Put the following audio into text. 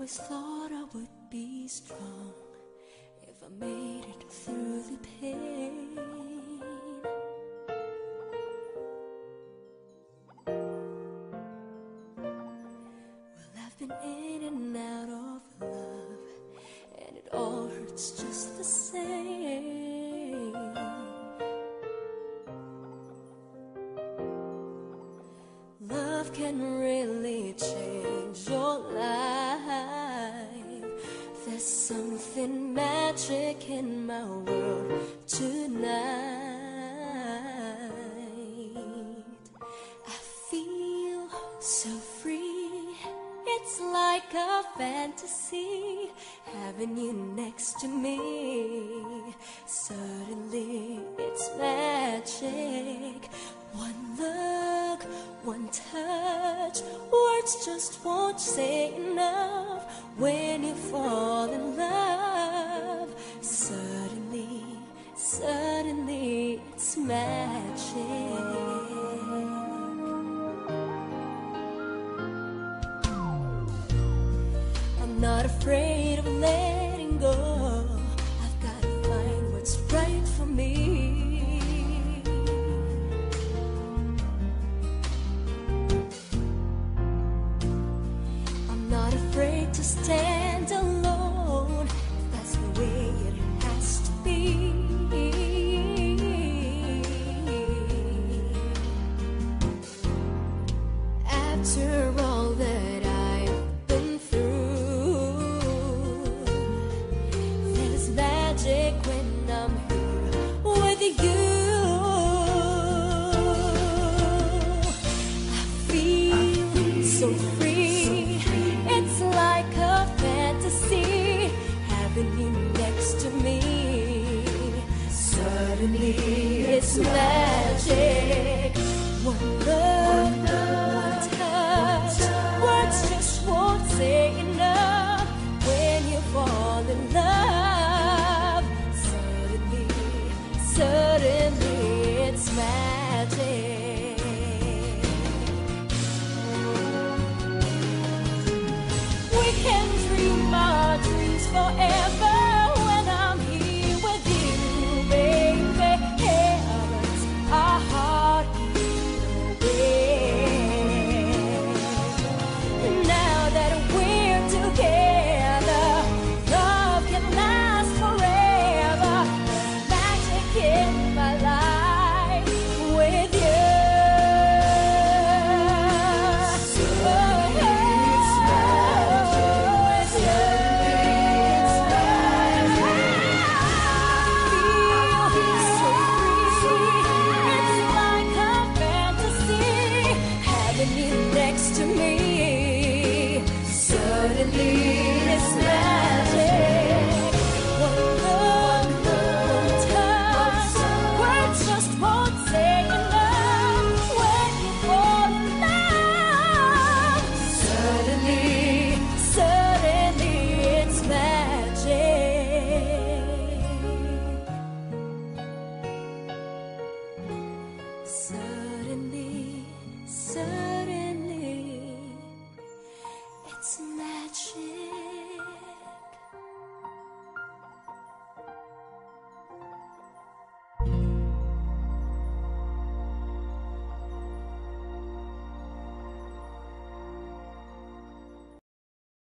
always thought I would be strong if I made it through the pain. Well, I've been in and out of love, and it all hurts just the same. Love can really change your life. There's something magic in my world tonight. I feel so free. It's like a fantasy, having you next to me. Suddenly it's magic. One look, one touch, words just won't say enough. When you fall in love, suddenly it's magic. I'm not afraid of letting go. I've got to find what's right for me. I'm not afraid to stand alone, if that's the way it has to be. After all that I've been through, there's magic when I'm here with you. I feel so free. It's like a fantasy, having you next to me. Suddenly it's magic. One look, one touch, words just won't say enough. When you fall in love, suddenly it's magic. We can dream our dreams forever when I'm here with you, baby. Heavens, our heart away. Now that we're together, love can last forever. There's magic in my life with you. Next to me, suddenly it's magic. One look, one touch, words just won't say enough. When you fall in love, suddenly it's magic.